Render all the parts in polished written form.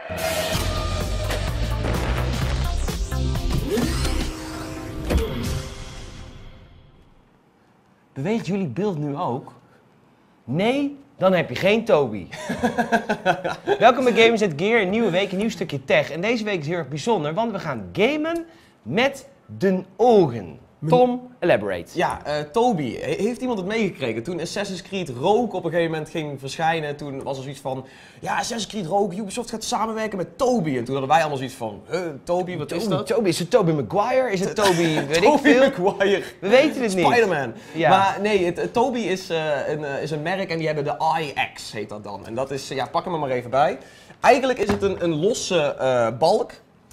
Beweegt jullie beeld nu ook? Nee? Dan heb je geen Toby. Welkom bij Gamers at Gear, een nieuwe week, een nieuw stukje tech. En deze week is heel erg bijzonder, want we gaan gamen met de ogen. Tom, elaborate. Ja, Toby, heeft iemand het meegekregen? Toen Assassin's Creed Rogue op een gegeven moment ging verschijnen, toen was er zoiets van... Ja, Assassin's Creed Rogue, Ubisoft gaat samenwerken met Toby. En toen hadden wij allemaal zoiets van... Toby, wat is dat? Toby, is het Tobey Maguire? Is het Toby, weet ik Tobey veel? Maguire. We weten het niet. Spider-Man. Ja. Maar nee, Toby is een merk en die hebben de iX, heet dat dan. En dat is, ja, pak hem er maar even bij. Eigenlijk is het een losse balk.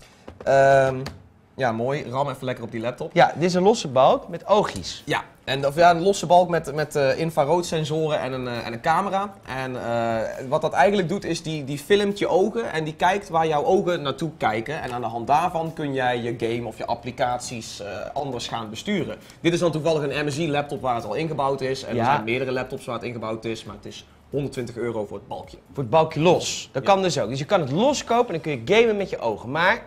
Ja, mooi. Ram even lekker op die laptop. Ja, dit is een losse balk met oogjes. Ja, een losse balk met infraroodsensoren en een camera. En wat dat eigenlijk doet is die filmt je ogen en die kijkt waar jouw ogen naartoe kijken. En aan de hand daarvan kun jij je game of je applicaties anders gaan besturen. Dit is dan toevallig een MSI laptop waar het al ingebouwd is. En er zijn meerdere laptops waar het ingebouwd is, maar het is €120 voor het balkje. Voor het balkje los. Dat kan dus ook. Dus je kan het loskopen en dan kun je gamen met je ogen. Maar...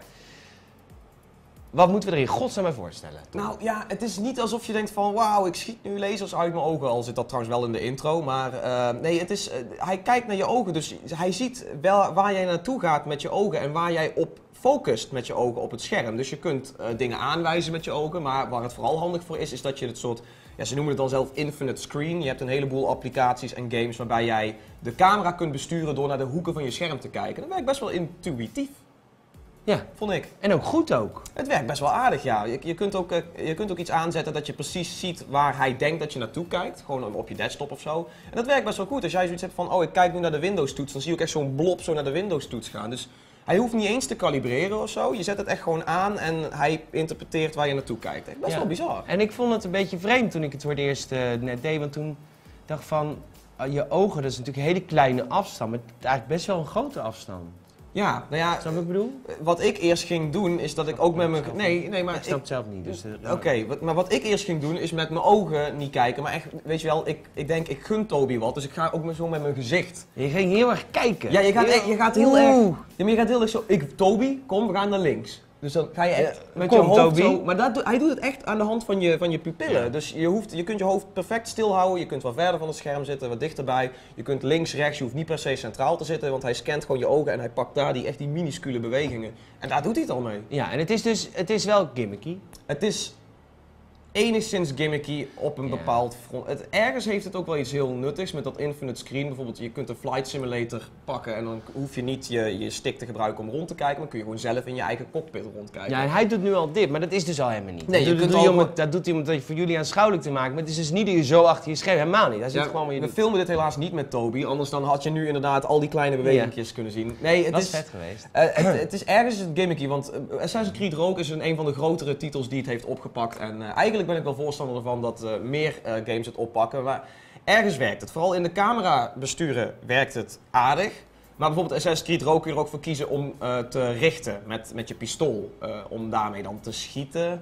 wat moeten we er in godsnaam bij voorstellen? Nou ja, het is niet alsof je denkt van wauw, ik schiet nu lasers uit mijn ogen. Al zit dat trouwens wel in de intro. Maar nee, het is, hij kijkt naar je ogen. Dus hij ziet wel waar jij naartoe gaat met je ogen en waar jij op focust met je ogen op het scherm. Dus je kunt dingen aanwijzen met je ogen. Maar waar het vooral handig voor is dat je het soort... ja, ze noemen het dan zelf infinite screen. Je hebt een heleboel applicaties en games waarbij jij de camera kunt besturen door naar de hoeken van je scherm te kijken. Dat werkt best wel intuïtief. Ja, vond ik. En ook goed ook. Het werkt best wel aardig, ja. Je kunt ook iets aanzetten dat je precies ziet waar hij denkt dat je naartoe kijkt. Gewoon op je desktop of zo. En dat werkt best wel goed. Als jij zoiets hebt van, oh, ik kijk nu naar de Windows-toets, dan zie je ook echt zo'n blob zo naar de Windows-toets gaan. Dus hij hoeft niet eens te kalibreren of zo. Je zet het echt gewoon aan en hij interpreteert waar je naartoe kijkt. Echt best wel bizar. En ik vond het een beetje vreemd toen ik het voor het eerst net deed. Want toen dacht ik van, je ogen, dat is natuurlijk een hele kleine afstand. Maar het is eigenlijk best wel een grote afstand. Ja, nou ja, Snap je wat ik bedoel? wat ik eerst ging doen is dat ik ook met mijn... Nee, maar ik snap het zelf niet. Dus Oké, maar wat ik eerst ging doen is met mijn ogen niet kijken. Maar echt, weet je wel, ik denk, ik gun Toby wat. Dus ik ga ook zo met mijn gezicht. Je ging heel erg kijken. Ja, je gaat heel erg... Ja, maar je gaat heel erg zo... Toby, kom, we gaan naar links. Dus dan ga je echt met je hoofd Toby. zo... Maar hij doet het echt aan de hand van je pupillen. Ja. Dus je kunt je hoofd perfect stilhouden. Je kunt wat verder van het scherm zitten, wat dichterbij. Je kunt links, rechts. Je hoeft niet per se centraal te zitten. Want hij scant gewoon je ogen en hij pakt daar die minuscule bewegingen. En daar doet hij het al mee. Ja, en het is wel gimmicky. Het is enigszins gimmicky op een bepaald front. Ergens heeft het ook wel iets heel nuttigs met dat infinite screen. Bijvoorbeeld, je kunt een flight simulator pakken en dan hoef je niet je stick te gebruiken om rond te kijken, maar kun je gewoon zelf in je eigen cockpit rondkijken. Ja, en hij doet nu al dit, maar dat is dus al helemaal niet. Nee, dat doet hij om het voor jullie aanschouwelijk te maken, maar het is dus niet dat je zo achter je scherm, helemaal niet. Hij zit gewoon waar je we filmen dit helaas niet met Toby, anders dan had je nu inderdaad al die kleine bewegingjes kunnen zien. Nee, het is vet geweest. Het is ergens gimmicky, want Assassin's Creed Rogue is een van de grotere titels die het heeft opgepakt en eigenlijk ben ik wel voorstander ervan dat meer games het oppakken. Maar ergens werkt het. Vooral in de camera besturen werkt het aardig. Maar bijvoorbeeld Assassin's Creed Rogue kun je er ook voor kiezen om te richten met je pistool. Om daarmee dan te schieten.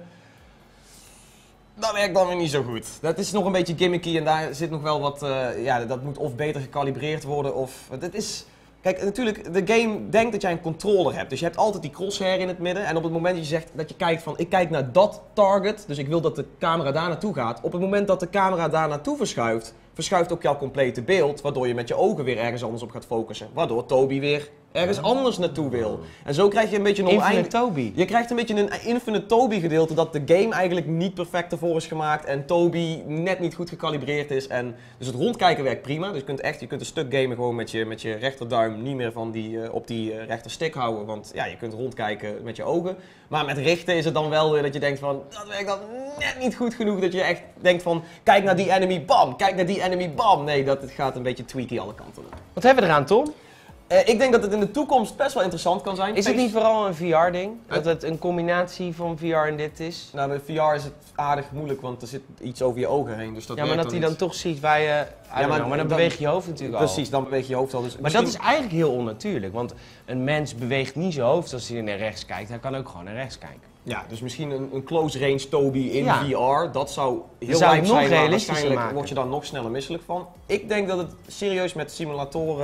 Dat werkt dan weer niet zo goed. Dat is nog een beetje gimmicky en daar zit nog wel wat... dat moet of beter gekalibreerd worden of... Het is... Kijk, natuurlijk, de game denkt dat jij een controller hebt. Dus je hebt altijd die crosshair in het midden. En op het moment dat je zegt dat je kijkt van, ik kijk naar dat target, dus ik wil dat de camera daar naartoe gaat. Op het moment dat de camera daar naartoe verschuift ook jouw complete beeld, waardoor je met je ogen weer ergens anders op gaat focussen. Waardoor Toby weer ergens anders naartoe wil. En zo krijg je een beetje een Infinite Toby. Je krijgt een beetje een Infinite Toby gedeelte dat de game eigenlijk niet perfect ervoor is gemaakt en Toby net niet goed gekalibreerd is. En dus het rondkijken werkt prima. Dus je kunt een stuk gamen gewoon met je rechterduim niet meer van op die rechterstick houden. Want ja, je kunt rondkijken met je ogen. Maar met richten is het dan wel weer dat je denkt van, dat werkt dan net niet goed genoeg. Dat je echt denkt van, kijk naar die enemy, bam. Kijk naar die enemy, bam. Nee, dat gaat een beetje tweaky alle kanten op. Wat hebben we eraan, Tom? Ik denk dat het in de toekomst best wel interessant kan zijn. Is het niet vooral een VR-ding? Dat het een combinatie van VR en dit is? Nou, met VR is het aardig moeilijk, want er zit iets over je ogen heen. Dus dat ja, maar dat hij dan toch ziet waar je... maar dan beweeg je hoofd natuurlijk al. Precies, dan beweeg je hoofd al. Dus maar dat is eigenlijk heel onnatuurlijk, want een mens beweegt niet zijn hoofd als hij naar rechts kijkt. Hij kan ook gewoon naar rechts kijken. Ja, dus misschien een close range Toby in VR, dat zou heel lijp zijn, maar waarschijnlijk maken. word je daar nog sneller misselijk van. Ik denk dat het serieus met simulatoren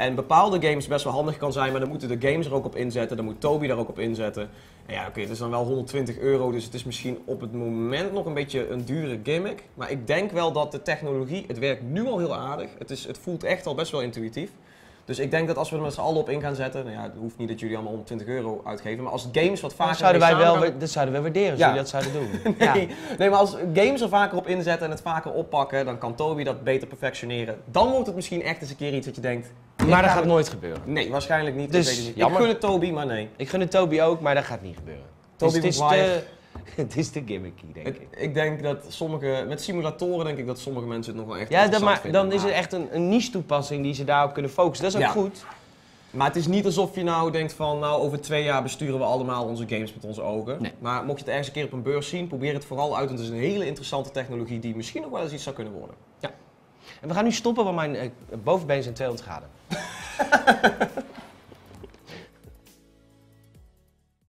En bepaalde games best wel handig kan zijn, maar dan moeten de games er ook op inzetten. Dan moet Toby daar ook op inzetten. En ja, oké, het is dan wel €120, dus het is misschien op het moment nog een beetje een dure gimmick. Maar ik denk wel dat de technologie, het werkt nu al heel aardig. Het voelt echt al best wel intuïtief. Dus ik denk dat als we er met z'n allen op in gaan zetten, nou ja, het hoeft niet dat jullie allemaal €120 uitgeven, maar als games wat vaker... Dat zouden wij waarderen als jullie dat zouden doen. Nee, maar als games er vaker op inzetten en het vaker oppakken, dan kan Toby dat beter perfectioneren. Dan wordt het misschien echt eens een keer iets dat je denkt... Maar dat gaat nooit gebeuren. Nee, waarschijnlijk niet. Dus, ik weet het niet. jammer. Ik gun het Toby, maar nee. Ik gun het Toby ook, maar dat gaat niet gebeuren. Toby het is Maguire. het is te gimmicky, denk ik. Ik denk dat met simulatoren denk ik dat sommige mensen het nog wel echt Ja, interessant vinden. dan is het echt een niche toepassing die ze daarop kunnen focussen. Dat is ook goed. Maar het is niet alsof je nou denkt van, nou over 2 jaar besturen we allemaal onze games met onze ogen. Nee. Maar mocht je het ergens een keer op een beurs zien, probeer het vooral uit. Want het is een hele interessante technologie die misschien nog wel eens iets zou kunnen worden. En we gaan nu stoppen, want mijn bovenbeen zijn 200 graden.